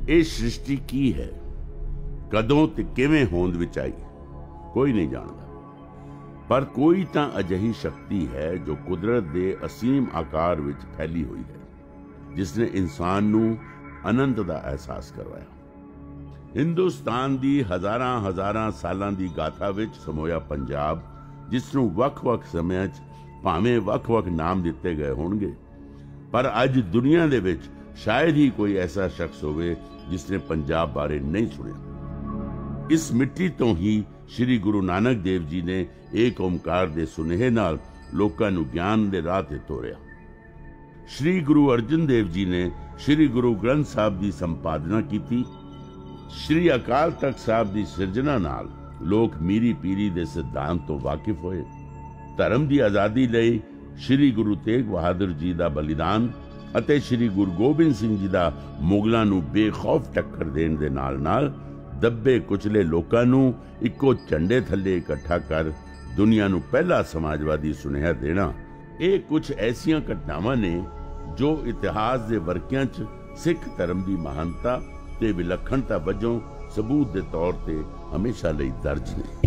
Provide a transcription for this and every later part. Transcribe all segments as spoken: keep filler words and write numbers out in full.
ਇਹ ਸ੍ਰਿਸ਼ਟੀ ਕੀ ਹੈ, ਕਦੋਂ ਤੇ ਕਿਵੇਂ ਹੋਂਦ ਵਿੱਚ ਆਈ, ਕੋਈ ਨਹੀਂ ਜਾਣਦਾ। ਪਰ ਕੋਈ ਤਾਂ ਅਜਿਹੀ ਸ਼ਕਤੀ ਹੈ ਜੋ ਕੁਦਰਤ ਦੇ ਅਸੀਮ ਆਕਾਰ ਵਿੱਚ ਫੈਲੀ ਹੋਈ ਹੈ, ਜਿਸ ਨੇ ਇਨਸਾਨ ਨੂੰ ਅਨੰਤ ਦਾ ਅਹਿਸਾਸ ਕਰਵਾਇਆ। ਹਿੰਦੁਸਤਾਨ ਦੀ ਹਜ਼ਾਰਾਂ ਹਜ਼ਾਰਾਂ ਸਾਲਾਂ ਦੀ ਗਾਥਾ ਵਿੱਚ ਸਮੋਇਆ ਪੰਜਾਬ, ਜਿਸ ਨੂੰ ਵੱਖ-ਵੱਖ ਸਮਿਆਂ 'ਚ ਭਾਵੇਂ ਵੱਖ-ਵੱਖ ਨਾਮ ਦਿੱਤੇ ਗਏ ਹੋਣਗੇ, ਪਰ ਅੱਜ ਦੁਨੀਆ ਦੇ ਵਿੱਚ ਸ਼ਾਇਦ ਹੀ ਕੋਈ ਐਸਾ ਸ਼ਖਸ ਹੋਵੇ ਜਿਸ ਨੇ ਪੰਜਾਬ ਬਾਰੇ ਨਹੀਂ ਸੁਣਿਆ। ਇਸ ਮਿੱਟੀ ਤੋਂ ਹੀ ਸ਼੍ਰੀ ਗੁਰੂ ਨਾਨਕ ਦੇਵ ਜੀ ਨੇ ਏਕ ਓਮਕਾਰ ਦੇ ਸੁਨੇਹੇ ਨਾਲ ਲੋਕਾਂ ਨੂੰ ਗਿਆਨ ਦੇ ਰਾਹ ਤੇ ਤੋਰਿਆ। ਸ਼੍ਰੀ ਗੁਰੂ ਅਰਜਨ ਦੇਵ ਜੀ ਨੇ ਸ਼੍ਰੀ ਗੁਰੂ ਗ੍ਰੰਥ ਸਾਹਿਬ ਦੀ ਸੰਪਾਦਨਾ ਕੀਤੀ। ਸ਼੍ਰੀ ਅਕਾਲ ਤਖਤ ਸਾਹਿਬ ਦੀ ਸਿਰਜਣਾ ਨਾਲ ਲੋਕ ਮੀਰੀ ਪੀਰੀ ਦੇ ਸਿਧਾਂਤ ਤੋਂ ਵਾਕਿਫ ਹੋਏ। ਧਰਮ ਦੀ ਆਜ਼ਾਦੀ ਲਈ ਸ਼੍ਰੀ ਗੁਰੂ ਤੇਗ ਬਹਾਦਰ ਜੀ ਦਾ ਬਲੀਦਾਨ ਅਤੇ ਸ਼੍ਰੀ ਗੁਰੂ ਗੋਬਿੰਦ ਸਿੰਘ ਜੀ ਦਾ ਮੁਗਲਾਂ ਨੂੰ ਬੇਖੌਫ ਟੱਕਰ ਦੇਣ ਦੇ ਨਾਲ ਨਾਲ ਦੱਬੇ ਕੁਚਲੇ ਲੋਕਾਂ ਨੂੰ ਇੱਕੋ ਝੰਡੇ ਥੱਲੇ ਇਕੱਠਾ ਕਰ ਦੁਨੀਆ ਨੂੰ ਪਹਿਲਾ ਸਮਾਜਵਾਦੀ ਸੁਨੇਹਾ ਦੇਣਾ, ਇਹ ਕੁਝ ਐਸੀਆਂ ਘਟਨਾਵਾਂ ਨੇ ਜੋ ਇਤਿਹਾਸ ਦੇ ਵਰਕਿਆਂ 'ਚ ਸਿੱਖ ਧਰਮ ਦੀ ਮਹਾਨਤਾ ਤੇ ਵਿਲੱਖਣਤਾ ਵਜੋਂ ਸਬੂਤ ਦੇ ਤੌਰ ਤੇ ਹਮੇਸ਼ਾ ਲਈ ਦਰਜ ਨੇ।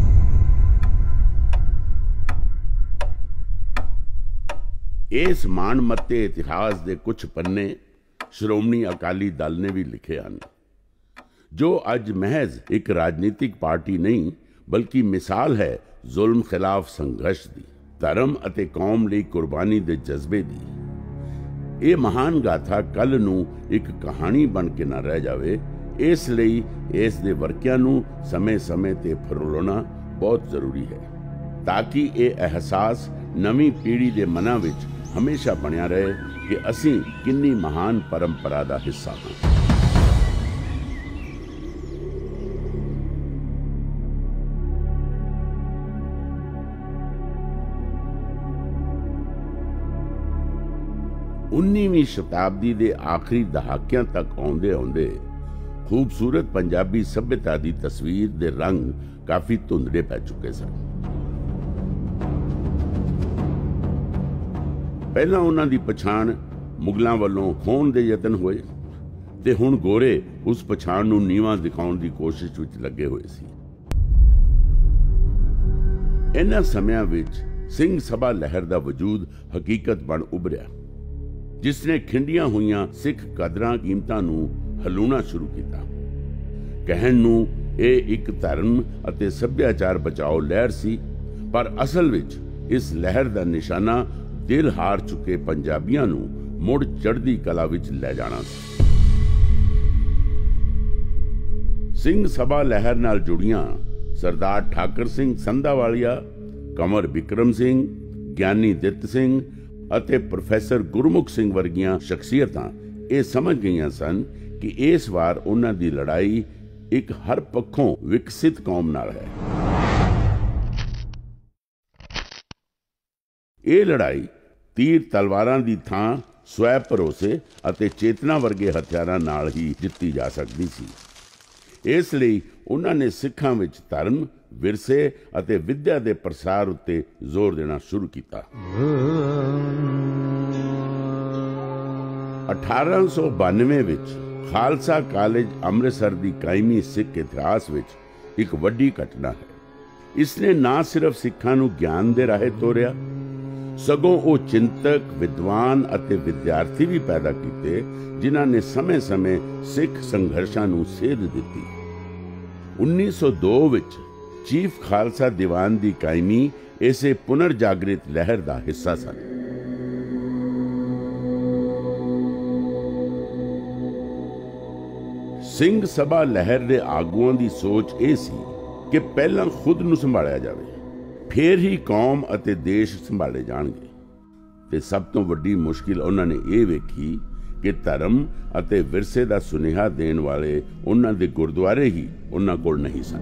ਇਸ ਮਾਣਮੱਤੇ ਇਤਿਹਾਸ ਦੇ ਕੁਝ ਪੰਨੇ ਸ਼੍ਰੋਮਣੀ ਅਕਾਲੀ ਦਲ ਨੇ ਵੀ ਲਿਖੇ ਹਨ, ਜੋ ਅੱਜ ਮਹਿਜ਼ ਇੱਕ ਰਾਜਨੀਤਿਕ ਪਾਰਟੀ ਨਹੀਂ ਬਲਕਿ ਮਿਸਾਲ ਹੈ ਜ਼ੁਲਮ ਖਿਲਾਫ ਸੰਘਰਸ਼ ਦੀ, ਧਰਮ ਅਤੇ ਕੌਮ ਲਈ ਕੁਰਬਾਨੀ ਦੇ ਜਜ਼ਬੇ ਦੀ। ਇਹ ਮਹਾਨ ਗਾਥਾ ਕੱਲ ਨੂੰ ਇੱਕ ਕਹਾਣੀ ਬਣ ਕੇ ਨਾ ਰਹਿ ਜਾਵੇ, ਇਸ ਲਈ ਇਸ ਦੇ ਵਰਕਿਆਂ ਨੂੰ ਸਮੇਂ-ਸਮੇਂ ਤੇ ਫਰੋਲਣਾ ਬਹੁਤ ਜ਼ਰੂਰੀ ਹੈ, ਤਾਂ ਕਿ ਇਹ ਅਹਿਸਾਸ ਨਵੀਂ ਪੀੜ੍ਹੀ ਦੇ ਮਨਾਂ ਵਿੱਚ ਹਮੇਸ਼ਾ ਬਣਿਆ ਰਹੇ ਕਿ ਅਸੀਂ ਕਿੰਨੀ ਮਹਾਨ ਪਰੰਪਰਾ ਦਾ ਹਿੱਸਾ ਹਾਂ। उन्नीवीं शताब्दी के आखिरी दहाकियां तक आउंदे आउंदे खूबसूरत पंजाबी सभ्यता की तस्वीर दे रंग काफी धुंधले पै चुके सन। पहला उन्हां दी पछाण मुगलों वालों होण दे यतन होए ते हुण गोरे उस पछाण नूं नीवां दिखाउण दी कोशिश विच लगे होए सी। इन्हां समयां विच सिंह सभा लहर दा वजूद हकीकत बण उभरिया, जिसने खिंडियां हुईयां सिख कदरां कीमतां नूं हलूणा शुरू किया। कहण नूं ਇਹ ਇੱਕ ਧਰਮ ਅਤੇ ਸੱਭਿਆਚਾਰ ਬਚਾਓ ਲਹਿਰ ਸੀ, ਪਰ ਅਸਲ ਵਿੱਚ ਇਸ ਲਹਿਰ ਦਾ ਨਿਸ਼ਾਨਾ ਦਿਲ ਹਾਰ ਚੁੱਕੇ ਪੰਜਾਬੀਆਂ ਨੂੰ ਮੁੜ ਚੜ੍ਹਦੀ ਕਲਾ ਵਿੱਚ ਲੈ ਜਾਣਾ ਸੀ। ਸਿੰਘ ਸਭਾ ਲਹਿਰ ਨਾਲ ਜੁੜੀਆਂ ਸਰਦਾਰ ਠਾਕਰ ਸਿੰਘ ਸੰਧਾਵਾਲੀਆ, ਕੰਵਰ ਬਿਕਰਮ ਸਿੰਘ, ਗਿਆਨੀ ਦਿੱਤ ਸਿੰਘ ਅਤੇ ਪ੍ਰੋਫੈਸਰ ਗੁਰਮੁਖ ਸਿੰਘ ਵਰਗੀਆਂ ਸ਼ਖਸੀਅਤਾਂ ਇਹ ਸਮਝ ਗਈਆਂ ਸਨ ਕਿ ਇਸ ਵਾਰ ਉਹਨਾਂ ਦੀ ਲੜਾਈ ਇੱਕ ਹਰ ਪੱਖੋਂ ਵਿਕਸਿਤ ਕੌਮ ਨਾਲ ਹੈ। ਇਹ ਲੜਾਈ ਤੀਰ ਤਲਵਾਰਾਂ ਦੀ ਥਾਂ ਸਵੈ ਭਰੋਸੇ ਅਤੇ ਚੇਤਨਾ ਵਰਗੇ ਹਥਿਆਰਾਂ ਨਾਲ ਹੀ ਜਿੱਤੀ ਜਾ ਸਕਦੀ ਸੀ। ਇਸ ਲਈ ਉਹਨਾਂ ਨੇ ਸਿੱਖਾਂ ਵਿੱਚ ਧਰਮ, ਵਿਰਸੇ ਅਤੇ ਵਿਦਿਆ ਦੇ ਪ੍ਰਸਾਰ ਉੱਤੇ ਜ਼ੋਰ ਦੇਣਾ ਸ਼ੁਰੂ ਕੀਤਾ। ਅਠਾਰਾਂ ਸੌ ਬਾਨਵੇਂ ਵਿੱਚ ਖਾਲਸਾ ਕਾਲਜ ਅੰਮ੍ਰਿਤਸਰ ਦੀ ਕਾਇਮੀ ਸਿੱਖ ਇਤਿਹਾਸ ਵਿੱਚ ਇੱਕ ਵੱਡੀ ਘਟਨਾ ਹੈ। ਇਸ ਨੇ ਨਾ ਸਿਰਫ ਸਿੱਖਾਂ ਨੂੰ ਗਿਆਨ ਦੇ ਰਾਹੇ ਤੋਰਿਆ, ਸਗੋਂ ਉਹ ਚਿੰਤਕ, ਵਿਦਵਾਨ ਅਤੇ ਵਿਦਿਆਰਥੀ ਵੀ ਪੈਦਾ ਕੀਤੇ ਜਿਨ੍ਹਾਂ ਨੇ ਸਮੇਂ-ਸਮੇਂ ਸਿੱਖ ਸੰਘਰਸ਼ਾਂ ਨੂੰ ਸੇਧ ਦਿੱਤੀ। ਉੱਨੀ ਸੌ ਦੋ ਵਿੱਚ ਚੀਫ ਖਾਲਸਾ ਦੀਵਾਨ ਦੀ ਕਾਇਮੀ ਇਸੇ ਪੁਨਰ ਜਾਗਰਿਤ ਲਹਿਰ ਦਾ ਹਿੱਸਾ ਸਨ। ਸਿੰਘ ਸਭਾ ਲਹਿਰ ਦੇ ਆਗੂਆਂ ਦੀ ਸੋਚ ਇਹ ਸੀ ਕਿ ਪਹਿਲਾਂ ਖੁਦ ਨੂੰ ਸੰਭਾਲਿਆ ਜਾਵੇ, ਫਿਰ ਹੀ ਕੌਮ ਅਤੇ ਦੇਸ਼ ਸੰਭਾਲੇ ਜਾਣਗੇ। ਤੇ ਸਭ ਤੋਂ ਵੱਡੀ ਮੁਸ਼ਕਿਲ ਉਹਨਾਂ ਨੇ ਇਹ ਵੇਖੀ ਕਿ ਧਰਮ ਅਤੇ ਵਿਰਸੇ ਦਾ ਸੁਨੇਹਾ ਦੇਣ ਵਾਲੇ ਉਹਨਾਂ ਦੇ ਗੁਰਦੁਆਰੇ ਹੀ ਉਹਨਾਂ ਕੋਲ ਨਹੀਂ ਸਨ।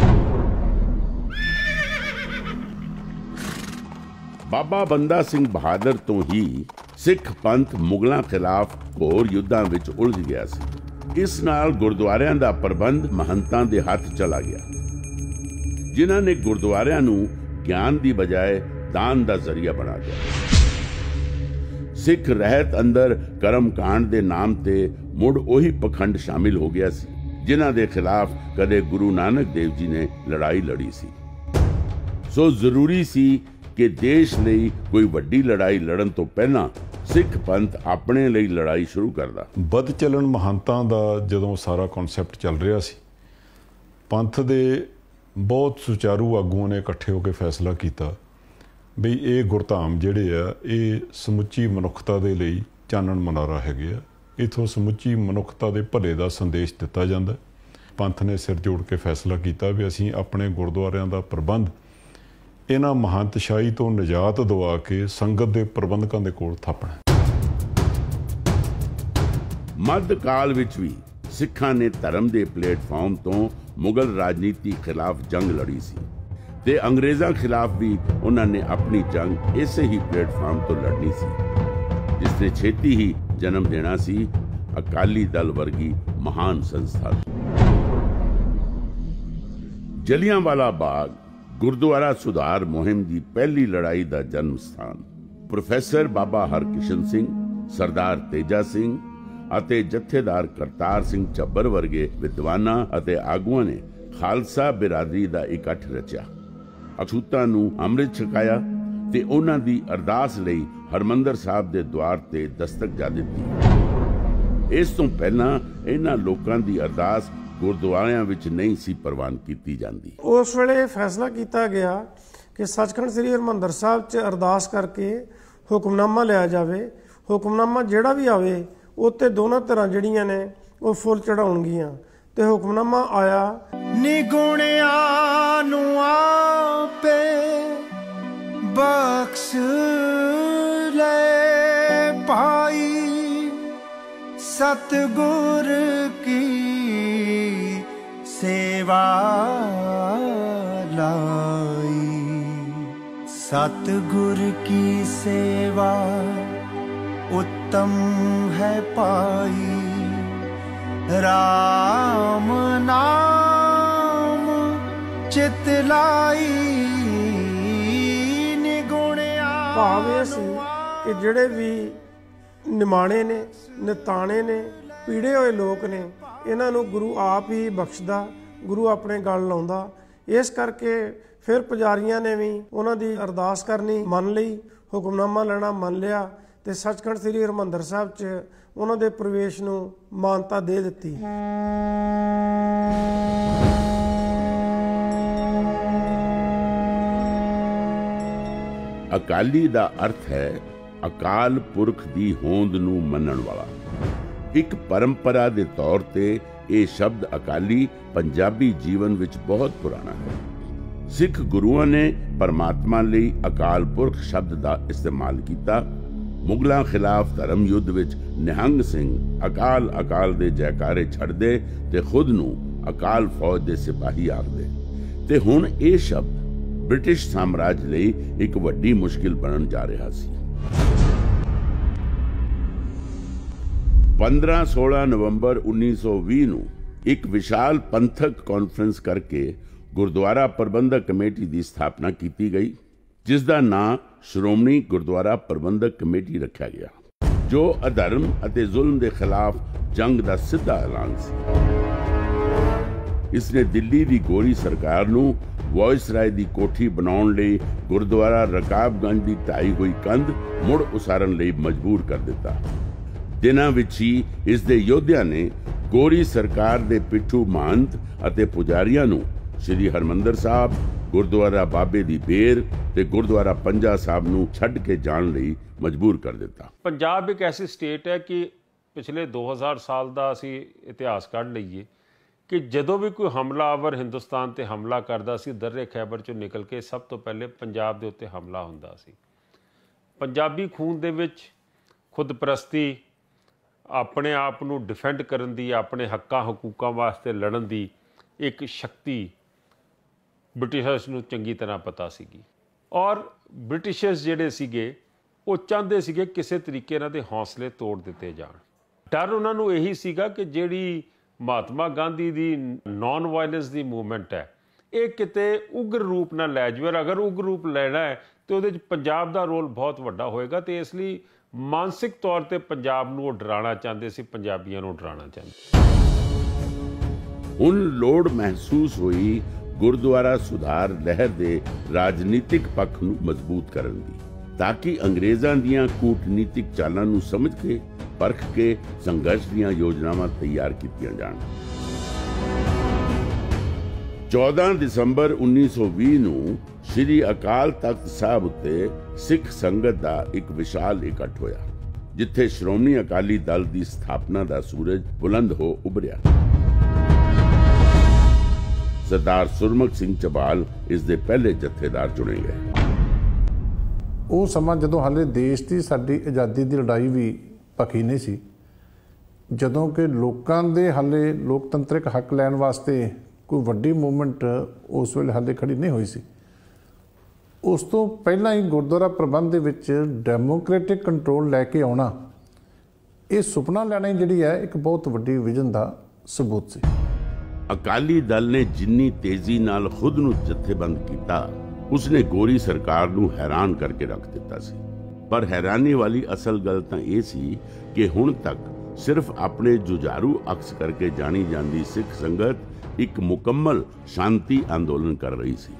ਬਾਬਾ ਬੰਦਾ ਸਿੰਘ ਬਹਾਦਰ ਤੋਂ ਹੀ ਸਿੱਖ ਪੰਥ ਮੁਗਲਾਂ ਖਿਲਾਫ ਘੋਰ ਯੁੱਧਾਂ ਵਿੱਚ ਉਲਝ ਗਿਆ ਸੀ। ਇਸ ਨਾਲ ਗੁਰਦੁਆਰਿਆਂ ਦਾ ਪ੍ਰਬੰਧ ਮਹੰਤਾਂ ਦੇ ਹੱਥ ਚਲਾ ਗਿਆ, ਜਿਨ੍ਹਾਂ ਨੇ ਗੁਰਦੁਆਰਿਆਂ ਨੂੰ ਗਿਆਨ ਦੀ ਬਜਾਏ ਦਾਨ ਦਾ ਜ਼ਰੀਆ ਬਣਾ ਦਿੱਤਾ। सिख रहत अंदर करम कांड के नाम ते मुड़ ओही पखंड शामिल हो गया सी जिन्हां दे खिलाफ कदे गुरु नानक देव जी ने लड़ाई लड़ी सी। सो जरूरी सी कि देश लई कोई वड्डी लड़ाई लड़न तो पहला सिख पंथ अपने ਲਈ लड़ाई शुरू करदा। बद चलन महंतां दा जदों सारा कॉन्सैप्ट चल रहा सी, पंथ दे बहुत सुचारू आगूआं ने इकट्ठे होकर फैसला किया भी ये गुरधाम जिहड़े आ ये समुची मनुखता दे लई चानण मनारा हैगे आ, इथों समुची मनुखता दे भले दा संदेश दिता जांदा। पंथ ने सिर जोड़ के फैसला किया भी असीं अपने गुरुद्वारियां दा प्रबंध इन्हां महंतशाही तो निजात दवा के संगत के प्रबंधकों के कोल थापना। मध्यकाल विच भी सिखां ने धर्म के प्लेटफॉर्म तो मुगल राजनीति खिलाफ जंग लड़ी सी ते अंग्रेज़ां खिलाफ भी उन्होंने अपनी जंग इसे ही प्लेटफॉर्म तो लड़नी सी, जिसने छेती ही जन्म देना सी अकाली दल वर्गी महान संस्था। जलियांवाला बाग गुरुद्वारा सुधार मुहिम की पहली लड़ाई का जन्म स्थान। प्रोफैसर बाबा हरकिशन सिंह, सरदार तेजा सिंह ਅਤੇ ਜਥੇਦਾਰ ਕਰਤਾਰ ਸਿੰਘ ਝੱਬਰ ਵਰਗੇ ਵਿਦਵਾਨਾਂ ਅਤੇ ਆਗੂਆਂ ਨੇ ਖਾਲਸਾ ਬਿਰਾਦਰੀ ਦਾ ਇਕੱਠ ਰਚਿਆ, ਅਛੂਤਾਂ ਨੂੰ ਅੰਮ੍ਰਿਤ ਛਕਾਇਆ ਤੇ ਉਹਨਾਂ ਦੀ ਅਰਦਾਸ ਲਈ ਹਰਮੰਦਰ ਸਾਹਿਬ ਦੇ ਦੁਆਰ ਤੇ ਦਸਤਕ ਜਾ ਦਿੱਤੀ। ਇਸ ਤੋਂ ਪਹਿਲਾਂ ਇਹਨਾਂ ਲੋਕਾਂ ਦੀ ਅਰਦਾਸ ਗੁਰਦੁਆਰਿਆਂ ਵਿੱਚ ਨਹੀਂ ਸੀ ਪ੍ਰਵਾਨ ਕੀਤੀ ਜਾਂਦੀ। ਉਸ ਵੇਲੇ ਫੈਸਲਾ ਕੀਤਾ ਗਿਆ ਕਿ ਸੱਚਖੰਡ ਸ੍ਰੀ ਹਰਮੰਦਰ ਸਾਹਿਬ 'ਚ ਅਰਦਾਸ ਕਰਕੇ ਹੁਕਮਨਾਮਾ ਲਿਆ ਜਾਵੇ। ਹੁਕਮਨਾਮਾ ਜਿਹੜਾ ਵੀ ਆਵੇ ਉੱਤੇ ਦੋਨਾਂ ਧਿਰਾਂ ਜਿਹੜੀਆਂ ਨੇ ਉਹ ਫੁੱਲ ਚੜਾਉਣਗੀਆਂ ਤੇ ਹੁਕਮਨਾਮਾ ਆਇਆ। ਨਿਗੁਣਿਆਂ ਨੂੰ ਆਪੇ ਬਖਸ਼ ਲੈ ਪਾਈ, ਸਤਿਗੁਰ ਕੀ ਸੇਵਾ ਲਾਈ, ਸਤਿਗੁਰ ਕੀ ਸੇਵਾ उत्तम है पाई, राम नाम चित लाई। निगुणिया भावे सी कि जिहड़े भी निमाणे ने, निताणे ने, पीड़े होए लोग ने, इन्हां नूं गुरु आप ही बख्शदा, गुरु अपने गल लाउंदा। इस करके फिर पुजारियां ने भी उन्हां दी अरदास करनी मन लई, हुक्मनामा लेना मन लिया ਤੇ ਸੱਚਖੰਡ ਸ੍ਰੀ ਹਰਿਮੰਦਰ ਸਾਹਿਬ 'ਚ ਉਹਨਾਂ ਦੇ ਪ੍ਰਵੇਸ਼ ਨੂੰ ਮਾਨਤਾ ਦੇ ਦਿੱਤੀ। ਅਕਾਲੀ ਦਾ ਅਰਥ ਹੈ ਅਕਾਲ ਪੁਰਖ ਦੀ ਹੋਂਦ ਨੂੰ ਮੰਨਣ ਵਾਲਾ। ਇੱਕ ਪਰੰਪਰਾ ਦੇ ਤੌਰ ਤੇ ਇਹ ਸ਼ਬਦ ਅਕਾਲੀ ਪੰਜਾਬੀ ਜੀਵਨ ਵਿੱਚ ਬਹੁਤ ਪੁਰਾਣਾ ਹੈ। ਸਿੱਖ ਗੁਰੂਆਂ ਨੇ ਪਰਮਾਤਮਾ ਲਈ ਅਕਾਲ ਪੁਰਖ ਸ਼ਬਦ ਦਾ ਇਸਤੇਮਾਲ ਕੀਤਾ। ਮੁਗਲਾਂ ਖਿਲਾਫ ਧਰਮ ਯੁੱਧ ਵਿੱਚ ਨਿਹੰਗ ਸਿੰਘ ਅਕਾਲ ਅਕਾਲ ਦੇ ਜੈਕਾਰੇ ਛੱਡਦੇ ਤੇ ਖੁਦ ਨੂੰ ਅਕਾਲ ਫੌਜ ਦੇ ਸਿਪਾਹੀ ਆਖਦੇ ਤੇ ਹੁਣ ਇਹ ਸ਼ਬਦ ਬ੍ਰਿਟਿਸ਼ ਸਾਮਰਾਜ ਲਈ ਇੱਕ ਵੱਡੀ ਮੁਸ਼ਕਿਲ ਬਣਨ ਜਾ ਰਿਹਾ ਸੀ। ਪੰਦਰਾਂ ਸੋਲਾਂ ਨਵੰਬਰ ਉੱਨੀ ਸੌ ਵੀਹ ਨੂੰ ਇੱਕ ਵਿਸ਼ਾਲ ਪੰਥਕ ਕਾਨਫਰੰਸ ਕਰਕੇ ਗੁਰਦੁਆਰਾ ਪ੍ਰਬੰਧਕ ਕਮੇਟੀ ਦੀ ਸਥਾਪਨਾ ਕੀਤੀ ਗਈ, ਜਿਸ ਦਾ ਨਾਂ ਸ਼੍ਰੋਮਣੀ ਗੁਰਦੁਆਰਾ ਪ੍ਰਬੰਧਕ ਕਮੇਟੀ ਰੱਖਿਆ ਗਿਆ, ਜੋ ਅਧਰਮ ਅਤੇ ਜ਼ੁਲਮ ਦੇ ਖਿਲਾਫ ਜੰਗ ਦਾ ਸਿੱਧਾ ਐਲਾਨ ਸੀ। ਇਸ ਨੇ ਦਿੱਲੀ ਦੀ ਗੋਰੀ ਸਰਕਾਰ ਨੂੰ ਵਾਇਸਰਾਏ ਦੀ ਕੋਠੀ ਬਣਾਉਣ ਲਈ ਗੁਰਦੁਆਰਾ ਰਕਾਬਗੰਜ ਦੀ ਢਾਈ ਹੋਈ ਕੰਧ ਮੁੜ ਉਸਾਰਨ ਲਈ ਮਜਬੂਰ ਕਰ ਦਿੱਤਾ। ਦਿਨਾਂ ਵਿੱਚ ਹੀ ਇਸ ਦੇ ਯੋਧਿਆਂ ਨੇ ਗੋਰੀ ਸਰਕਾਰ ਦੇ ਪਿੱਠੂ ਮਹੰਤ ਅਤੇ ਪੁਜਾਰੀਆਂ ਨੂੰ ਸ਼੍ਰੀ ਹਰਮੰਦਰ ਸਾਹਿਬ, ਗੁਰਦੁਆਰਾ ਬਾਬੇ ਦੀ ਬੇਰ ਤੇ ਗੁਰਦੁਆਰਾ ਪੰਜਾ ਸਾਹਿਬ ਨੂੰ ਛੱਡ ਕੇ ਜਾਣ ਲਈ ਮਜਬੂਰ ਕਰ ਦਿੱਤਾ। ਪੰਜਾਬ ਇੱਕ ਐਸੀ ਸਟੇਟ ਹੈ ਕਿ ਪਿਛਲੇ ਦੋ ਹਜ਼ਾਰ ਸਾਲ ਦਾ ਅਸੀਂ ਇਤਿਹਾਸ ਕੱਢ ਲਈਏ ਕਿ ਜਦੋਂ ਵੀ ਕੋਈ ਹਮਲਾਵਰ ਹਿੰਦੁਸਤਾਨ ਤੇ ਹਮਲਾ ਕਰਦਾ ਸੀ, ਦਰਰੇ ਖੈਬਰ ਚੋਂ ਨਿਕਲ ਕੇ ਸਭ ਤੋਂ ਪਹਿਲੇ ਪੰਜਾਬ ਦੇ ਉੱਤੇ ਹਮਲਾ ਹੁੰਦਾ ਸੀ। ਪੰਜਾਬੀ ਖੂਨ ਦੇ ਵਿੱਚ ਖੁਦਪ੍ਰਸਤੀ, ਆਪਣੇ ਆਪ ਨੂੰ ਡਿਫੈਂਡ ਕਰਨ ਦੀ, ਆਪਣੇ ਹੱਕਾਂ ਹਕੂਕਾਂ ਵਾਸਤੇ ਲੜਨ ਦੀ ਇੱਕ ਸ਼ਕਤੀ ਬ੍ਰਿਟਿਸ਼ਰਸ ਨੂੰ ਚੰਗੀ ਤਰ੍ਹਾਂ ਪਤਾ ਸੀਗੀ। ਔਰ ਬ੍ਰਿਟਿਸ਼ਰਸ ਜਿਹੜੇ ਸੀਗੇ ਉਹ ਚਾਹੁੰਦੇ ਸੀਗੇ ਕਿਸੇ ਤਰੀਕੇ ਨਾਲ ਦੇ ਹੌਸਲੇ ਤੋੜ ਦਿੱਤੇ ਜਾਣ। ਡਰ ਉਹਨਾਂ ਨੂੰ ਇਹੀ ਸੀਗਾ ਕਿ ਜਿਹੜੀ ਮਹਾਤਮਾ ਗਾਂਧੀ ਦੀ ਨੌਨ ਵਾਇਲੈਂਸ ਦੀ ਮੂਵਮੈਂਟ ਹੈ, ਇਹ ਕਿਤੇ ਉਗਰ ਰੂਪ ਨਾਲ ਲੈ ਜਾਵੇ। ਅਗਰ ਉਗਰ ਰੂਪ ਲੈਣਾ ਹੈ ਤਾਂ ਉਹਦੇ 'ਚ ਪੰਜਾਬ ਦਾ ਰੋਲ ਬਹੁਤ ਵੱਡਾ ਹੋਏਗਾ। ਅਤੇ ਇਸ ਲਈ ਮਾਨਸਿਕ ਤੌਰ ਤੇ ਪੰਜਾਬ ਨੂੰ ਉਹ ਡਰਾਉਣਾ ਚਾਹੁੰਦੇ ਸੀ, ਪੰਜਾਬੀਆਂ ਨੂੰ ਡਰਾਉਣਾ ਚਾਹੁੰਦੇ। ਹੁਣ ਲੋੜ ਮਹਿਸੂਸ ਹੋਈ ਗੁਰਦੁਆਰਾ ਸੁਧਾਰ ਲਹਿਰ ਦੇ ਰਾਜਨੀਤਿਕ ਪੱਖ ਨੂੰ ਮਜ਼ਬੂਤ ਕਰਨ ਦੀ, ਤਾਂ ਕਿ ਅੰਗਰੇਜ਼ਾਂ ਦੀਆਂ ਕੂਟਨੀਤਿਕ ਚਾਲਾਂ ਨੂੰ ਸਮਝ ਕੇ ਪਰਖ ਕੇ ਸੰਘਰਸ਼ ਦੀਆਂ ਯੋਜਨਾਵਾਂ ਤਿਆਰ ਕੀਤੀਆਂ ਜਾਣ। ਚੌਦਾਂ ਦਸੰਬਰ ਉੱਨੀ ਸੌ ਵੀਹ ਨੂੰ ਸ੍ਰੀ ਅਕਾਲ ਤਖਤ ਸਾਹਿਬ ਉੱਤੇ ਸਿੱਖ ਸੰਗਤ ਦਾ ਇੱਕ ਵਿਸ਼ਾਲ ਇਕੱਠ ਹੋਇਆ, ਜਿੱਥੇ ਸ਼੍ਰੋਮਣੀ ਅਕਾਲੀ ਦਲ ਦੀ ਸਥਾਪਨਾ ਦਾ ਸੂਰਜ ਬੁਲੰਦ ਹੋ ਉਭਰਿਆ। ਸਰਦਾਰ ਸੁਰਮੁਖ ਸਿੰਘ ਝਬਾਲ ਇਸ ਦੇ ਪਹਿਲੇ ਜਥੇਦਾਰ ਚੁਣੇ ਗਏ। ਉਹ ਸਮਾਂ ਜਦੋਂ ਹਾਲੇ ਦੇਸ਼ ਦੀ ਸਾਡੀ ਆਜ਼ਾਦੀ ਦੀ ਲੜਾਈ ਵੀ ਭਖੀ ਨਹੀਂ ਸੀ, ਜਦੋਂ ਕਿ ਲੋਕਾਂ ਦੇ ਹਾਲੇ ਲੋਕਤੰਤਰਿਕ ਹੱਕ ਲੈਣ ਵਾਸਤੇ ਕੋਈ ਵੱਡੀ ਮੂਵਮੈਂਟ ਉਸ ਵੇਲੇ ਹਾਲੇ ਖੜੀ ਨਹੀਂ ਹੋਈ ਸੀ। ਉਸ ਤੋਂ ਪਹਿਲਾਂ ਹੀ ਗੁਰਦੁਆਰਾ ਪ੍ਰਬੰਧ ਦੇ ਵਿੱਚ ਡੈਮੋਕ੍ਰੈਟਿਕ ਕੰਟਰੋਲ ਲੈ ਕੇ ਆਉਣਾ, ਇਹ ਸੁਪਨਾ ਲੈਣਾ ਜਿਹੜੀ ਹੈ ਇੱਕ ਬਹੁਤ ਵੱਡੀ ਵਿਜ਼ਨ ਦਾ ਸਬੂਤ ਸੀ। ਅਕਾਲੀ ਦਲ ਨੇ ਜਿੰਨੀ ਤੇਜ਼ੀ ਨਾਲ ਖੁਦ ਨੂੰ ਜਥੇਬੰਦ ਕੀਤਾ, ਉਸਨੇ ਗੋਰੀ ਸਰਕਾਰ ਨੂੰ ਹੈਰਾਨ ਕਰਕੇ ਰੱਖ ਦਿੱਤਾ ਸੀ। ਪਰ ਹੈਰਾਨੀ ਵਾਲੀ ਅਸਲ ਗੱਲ ਤਾਂ ਇਹ ਸੀ ਕਿ ਹੁਣ ਤੱਕ ਸਿਰਫ ਆਪਣੇ ਜੁਝਾਰੂ ਅਕਸ ਕਰਕੇ ਜਾਣੀ ਜਾਂਦੀ ਸਿੱਖ ਸੰਗਤ ਇੱਕ ਮੁਕੰਮਲ ਸ਼ਾਂਤੀ ਅੰਦੋਲਨ ਕਰ ਰਹੀ ਸੀ।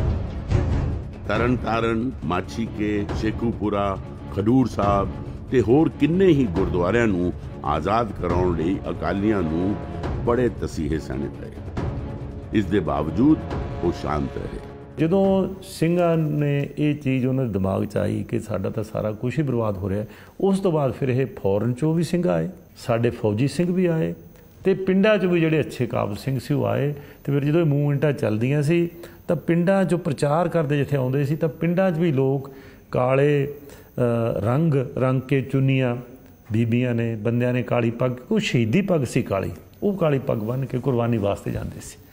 ਤਰਨਤਾਰਨ, ਮਾਛੀਕੇ, ਸ਼ੇਖੂਪੁਰਾ, ਖਡੂਰ ਸਾਹਿਬ ਤੇ ਹੋਰ ਕਿੰਨੇ ਹੀ ਗੁਰਦੁਆਰਿਆਂ ਨੂੰ ਆਜ਼ਾਦ ਕਰਾਉਣ ਲਈ ਅਕਾਲੀਆਂ ਨੂੰ ਬੜੇ ਤਸੀਹੇ ਸਹਿਣੇ ਪਏ। ਇਸ ਦੇ ਬਾਵਜੂਦ ਉਹ ਸ਼ਾਂਤ ਰਹੇ। ਜਦੋਂ ਸਿੰਘਾਂ ਨੇ ਇਹ ਚੀਜ਼ ਉਹਨਾਂ ਦੇ ਦਿਮਾਗ 'ਚ ਆਈ ਕਿ ਸਾਡਾ ਤਾਂ ਸਾਰਾ ਕੁਛ ਹੀ ਬਰਬਾਦ ਹੋ ਰਿਹਾ, ਉਸ ਤੋਂ ਬਾਅਦ ਫਿਰ ਇਹ ਫੌਰਨ 'ਚੋਂ ਵੀ ਸਿੰਘ ਆਏ, ਸਾਡੇ ਫੌਜੀ ਸਿੰਘ ਵੀ ਆਏ ਤੇ ਪਿੰਡਾਂ 'ਚ ਵੀ ਜਿਹੜੇ ਅੱਛੇ ਕਾਬਲ ਸਿੰਘ ਸੀ ਉਹ ਆਏ। ਤੇ ਫਿਰ ਜਦੋਂ ਇਹ ਮੂਵਮੈਂਟਾਂ ਚੱਲਦੀਆਂ ਸੀ ਤਾਂ ਪਿੰਡਾਂ 'ਚੋਂ ਪ੍ਰਚਾਰ ਕਰਦੇ ਜਿੱਥੇ ਆਉਂਦੇ ਸੀ ਤਾਂ ਪਿੰਡਾਂ 'ਚ ਵੀ ਲੋਕ ਕਾਲੇ ਰੰਗ ਰੰਗ ਕੇ ਚੁੰਨੀਆਂ, ਬੀਬੀਆਂ ਨੇ, ਬੰਦਿਆਂ ਨੇ ਕਾਲੀ ਪੱਗ, ਕੋਈ ਸ਼ਹੀਦੀ ਪੱਗ ਸੀ ਕਾਲੀ, ਉਹ ਕਾਲੀ ਪੱਗ ਬੰਨ੍ਹ ਕੇ ਕੁਰਬਾਨੀ ਵਾਸਤੇ ਜਾਂਦੇ ਸੀ।